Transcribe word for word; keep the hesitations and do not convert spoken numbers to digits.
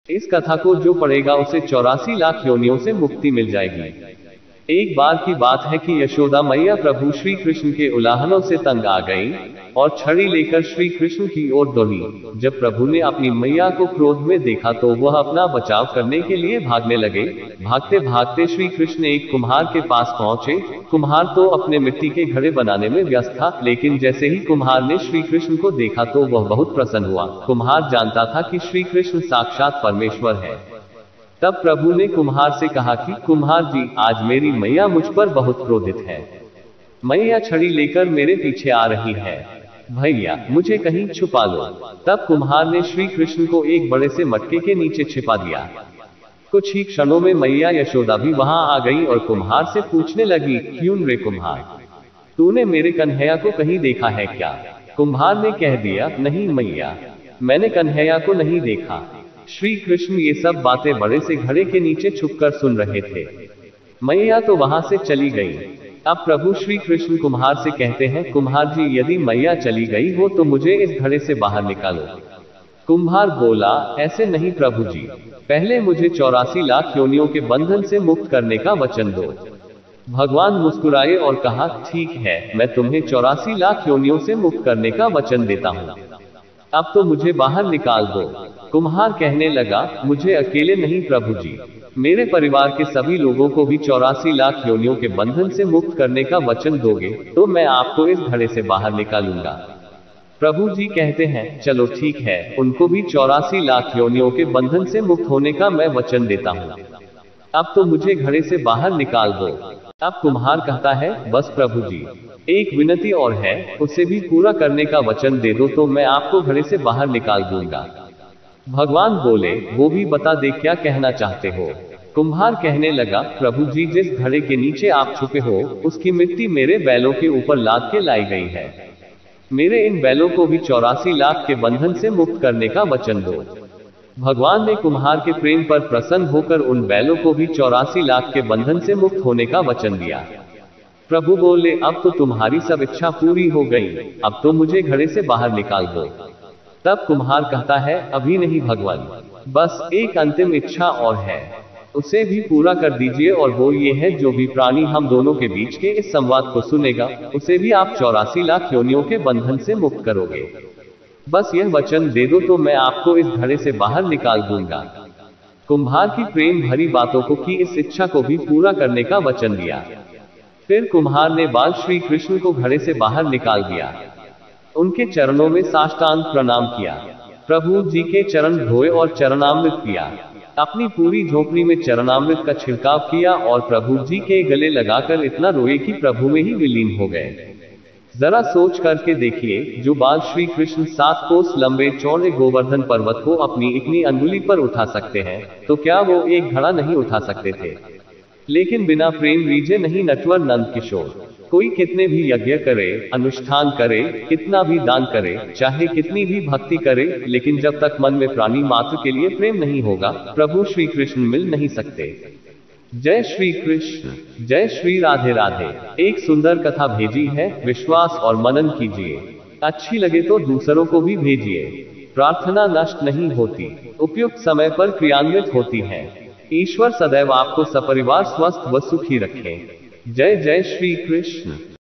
इस कथा को जो पढ़ेगा उसे चौरासी लाख योनियों से मुक्ति मिल जाएगी। एक बार की बात है कि यशोदा मैया प्रभु श्री कृष्ण के उलाहनों से तंग आ गई और छड़ी लेकर श्री कृष्ण की ओर दौड़ी। जब प्रभु ने अपनी मैया को क्रोध में देखा तो वह अपना बचाव करने के लिए भागने लगे। भागते भागते श्री कृष्ण एक कुम्हार के पास पहुंचे। कुम्हार तो अपने मिट्टी के घड़े बनाने में व्यस्त था, लेकिन जैसे ही कुम्हार ने श्री कृष्ण को देखा तो वह बहुत प्रसन्न हुआ। कुम्हार जानता था कि श्री कृष्ण साक्षात परमेश्वर है। तब प्रभु ने कुम्हार से कहा कि कुम्हार जी, आज मेरी मैया मुझ पर बहुत क्रोधित है। मैया छड़ी लेकर मेरे पीछे आ रही है, भैया मुझे कहीं छुपा लो। तब कुम्हार ने श्री कृष्ण को एक बड़े से मटके के नीचे छिपा दिया। कुछ ही क्षणों में मैया यशोदा भी वहां आ गई और कुम्हार से पूछने लगी, क्यों रे कुम्हार, तूने मेरे कन्हैया को कहीं देखा है क्या? कुम्हार ने कह दिया, नहीं मैया, मैंने कन्हैया को नहीं देखा। श्री कृष्ण ये सब बातें बड़े से घड़े के नीचे छुपकर सुन रहे थे। मैया तो वहां से चली गई। अब प्रभु श्री कृष्ण कुम्हार से कहते हैं, कुम्हार जी, यदि मैया चली गई हो तो मुझे इस घड़े से बाहर निकालो। कुम्हार बोला, ऐसे नहीं प्रभु जी, पहले मुझे चौरासी लाख योनियों के बंधन से मुक्त करने का वचन दो। भगवान मुस्कुराए और कहा, ठीक है, मैं तुम्हें चौरासी लाख योनियों से मुक्त करने का वचन देता हूँ। अब तो मुझे बाहर निकाल दो। कुम्हार कहने लगा, मुझे अकेले नहीं प्रभु जी, मेरे परिवार के सभी लोगों को भी चौरासी लाख योनियों के बंधन से मुक्त करने का वचन दोगे तो मैं आपको इस घड़े से बाहर निकालूंगा। प्रभु जी कहते हैं, चलो ठीक है, उनको भी चौरासी लाख योनियों के बंधन से मुक्त होने का मैं वचन देता हूँ। अब तो मुझे घड़े से बाहर निकाल दो। अब कुम्हार कहता है, बस प्रभु जी, एक विनती और है, उसे भी पूरा करने का वचन दे दो तो मैं आपको घड़े से बाहर निकाल दूंगा। भगवान बोले, वो भी बता दे क्या कहना चाहते हो। कुम्हार कहने लगा, प्रभु जी, जिस घड़े के नीचे आप छुपे हो उसकी मिट्टी मेरे बैलों के ऊपर लाद के लाई गई है। मेरे इन बैलों को भी चौरासी लाख के बंधन से मुक्त करने का वचन दो। भगवान ने कुम्हार के प्रेम पर प्रसन्न होकर उन बैलों को भी चौरासी लाख के बंधन से मुक्त होने का वचन दिया। प्रभु बोले, अब तो तुम्हारी सब इच्छा पूरी हो गई, अब तो मुझे घड़े से बाहर निकाल दो। तब कुम्हार कहता है, अभी नहीं भगवान, बस एक अंतिम इच्छा और है, उसे भी पूरा कर दीजिए, और वो ये है, जो भी प्राणी हम दोनों के बीच के इस संवाद को सुनेगा उसे भी आप चौरासी लाख योनियों के बंधन से मुक्त करोगे। बस यह वचन दे दो तो मैं आपको इस घड़े से बाहर निकाल दूंगा। कुम्हार की प्रेम भरी बातों को की इस इच्छा को भी पूरा करने का वचन दिया। फिर कुम्हार ने बाल श्री कृष्ण को घड़े से बाहर निकाल दिया। उनके चरणों में साष्टांग प्रणाम किया। प्रभु जी के चरण धोए और चरणामृत पिया। अपनी पूरी झोपड़ी में चरणामृत का छिड़काव किया और प्रभु जी के गले लगाकर इतना रोए कि प्रभु में ही विलीन हो गए। जरा सोच करके देखिए, जो बाल श्री कृष्ण सात कोस लंबे चौड़े गोवर्धन पर्वत को अपनी इतनी अंगुली पर उठा सकते हैं, तो क्या वो एक घड़ा नहीं उठा सकते थे? लेकिन बिना प्रेम रीझे नहीं नटवर नंद किशोर। कोई कितने भी यज्ञ करे, अनुष्ठान करे, कितना भी दान करे, चाहे कितनी भी भक्ति करे, लेकिन जब तक मन में प्राणी मात्र के लिए प्रेम नहीं होगा, प्रभु श्री कृष्ण मिल नहीं सकते। जय श्री कृष्ण, जय श्री राधे राधे। एक सुंदर कथा भेजी है, विश्वास और मनन कीजिए। अच्छी लगे तो दूसरों को भी भेजिए। प्रार्थना नष्ट नहीं होती, उपयुक्त समय पर क्रियान्वित होती है। ईश्वर सदैव आपको सपरिवार स्वस्थ व सुखी रखे। जय जय श्री कृष्ण।